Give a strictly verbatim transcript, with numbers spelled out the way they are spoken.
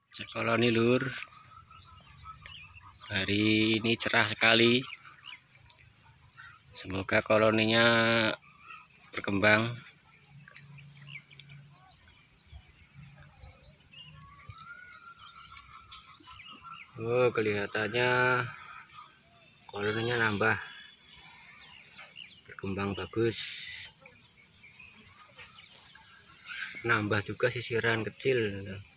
Cek koloni lur, hari ini cerah sekali. Semoga koloninya berkembang. Oh, kelihatannya koloninya nambah, berkembang bagus. Nambah juga sisiran kecil.